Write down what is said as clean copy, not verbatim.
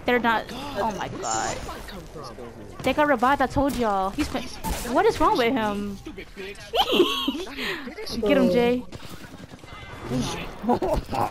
they're not. Oh my god. They got revived. I told y'all. What is wrong with him? Get him, Jay.